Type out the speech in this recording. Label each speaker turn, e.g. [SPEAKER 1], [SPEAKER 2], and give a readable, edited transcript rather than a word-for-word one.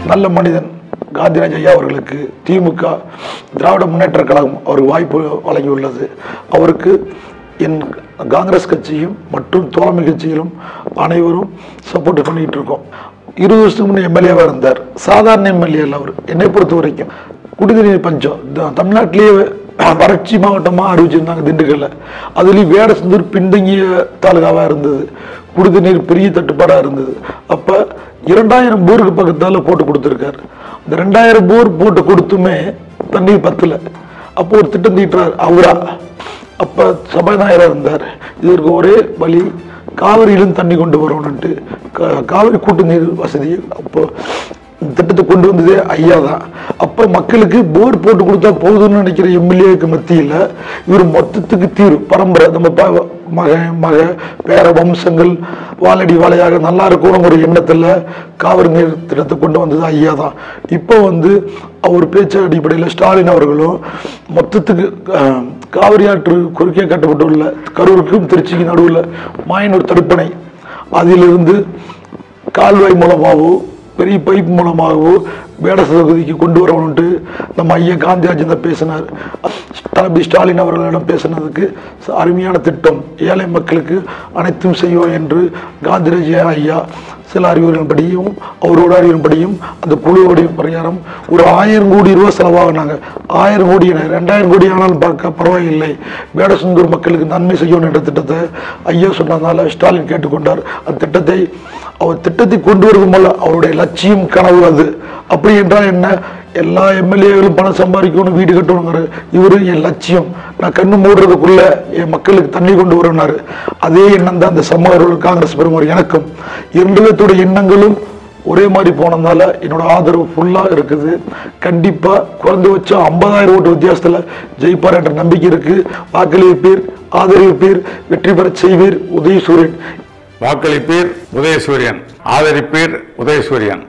[SPEAKER 1] நல்ல மனிதன் காந்திராஜ் ஐயா அவர்களுக்கு திமுக திராவிட முன்னேற்ற கழகம் அவருக்கு வாய்ப்பு வழங்கியுள்ளது. அவருக்கு என் காங்கிரஸ் கட்சியும் மற்றும் தோழமை கட்சியிலும் அனைவரும் சப்போர்ட் பண்ணிட்டு இருக்கோம். 20 வருஷத்துக்கு முன்னே எம்எல்ஏவாக இருந்தார். சாதாரண எம்எல்ஏ இல்லை அவர். என்னை பொறுத்த வரைக்கும் குடிநீர் பஞ்சம் தமிழ்நாட்டிலேயே வறட்சி மாவட்டமாக அறிவிச்சிருந்தாங்க திண்டுக்கல்ல. அதுலேயும் வேடசந்தூர் பின்தங்கிய தாலுகாவாக இருந்தது. குடிநீர் பெரிய தட்டுப்பாடாக இருந்தது. அப்போ 2000 போருக்கு பக்கத்தால் போட்டு கொடுத்துருக்காரு. அந்த 2000 போர் போட்டு கொடுத்துமே தண்ணீர் பத்தலை. அப்போ ஒரு திட்டம் தீட்டுறார் அவரா. அப்போ சபாநாயகராக இருந்தார். இதற்கு ஒரே வழி காவிரியிலும் தண்ணி கொண்டு வரணுன்ட்டு காவிரி கூட்டு நீர் வசதி அப்போ திட்டத்தை கொண்டு வந்ததே ஐயா தான். அப்போ மக்களுக்கு போர் போட்டு கொடுத்தா போதும்னு நினைக்கிற எம்எல்ஏக்கு மத்தியில் இவர் மொத்தத்துக்கு தீர்வு பரம்பரை நம்ம மக பேர வம்சங்கள் வாழடி வாழையாக நல்லா இருக்கணும் ஒரு எண்ணத்தில் காவிரி நீர் திட்டத்தை கொண்டு வந்தது ஐயா தான். இப்போ அவர் பேச்சு அடிப்படையில் ஸ்டாலின் அவர்களும் மொத்தத்துக்கு காவிரி ஆற்று குறுக்கே கட்டப்பட்டுள்ள கரூருக்கும் திருச்சிக்கு நடுவில் மாயனூர் தடுப்பணை அதிலிருந்து கால்வாய் மூலமாகவோ பெரிய பைப் மூலமாகவோ வேடசகுதிக்கு கொண்டு வரணுன்ட்டு நம்ம ஐயா காந்திராஜன் தான் பேசினார். தளபதி ஸ்டாலின் அவர்களிடம் பேசினதுக்கு அருமையான திட்டம், ஏழை மக்களுக்கு அனைத்தும் செய்வோம் என்று காந்திராஜ் ஐயா சில அறிவுரைகளின்படியும் அவரோட அறிவுரையின்படியும் அந்த குழுவுடைய பிரகாரம் ஒரு 1000 கோடி ரூபா செலவாகினாங்க. 1000 கோடி 2000 கோடி ஆனாலும் பார்க்க பரவாயில்லை, வேடசந்தூர் மக்களுக்கு நன்மை செய்யணும் என்ற திட்டத்தை ஐயா சொன்னதுனால ஸ்டாலின் கேட்டுக்கொண்டார். அந்த திட்டத்தை அவர் திட்டத்தை கொண்டு வருவதும் அல்ல, அவருடைய லட்சியம் கனவு அது. அப்படி என்றால் என்ன, எல்லா எம்எல்ஏகளும் பணம் சம்பாதிக்கணும் வீடு கட்டணுங்கிற இவரு என் லட்சியம், நான் கண்ணு மூடுறதுக்குள்ள என் மக்களுக்கு தண்ணி கொண்டு வரனாரு. அதே எண்ணம் தான் அந்த சமூக காங்கிரஸ் பெருமாறு எனக்கும் 2 பேர்த்தோட எண்ணங்களும் ஒரே மாதிரி போனதுனால என்னோட ஆதரவு ஃபுல்லாக இருக்குது. கண்டிப்பாக குறைந்தபட்சம் 50,000 ஓட்டு வித்தியாசத்தில் ஜெயிப்பார் என்ற நம்பிக்கை இருக்கு. வாக்களிப்பீர், ஆதரிப்பீர், வெற்றி பெற செய்வீர். உதயசூரியன்.
[SPEAKER 2] வாக்களிப்பீர் உதயசூரியன், ஆதரிப்பீர் உதயசூரியன்.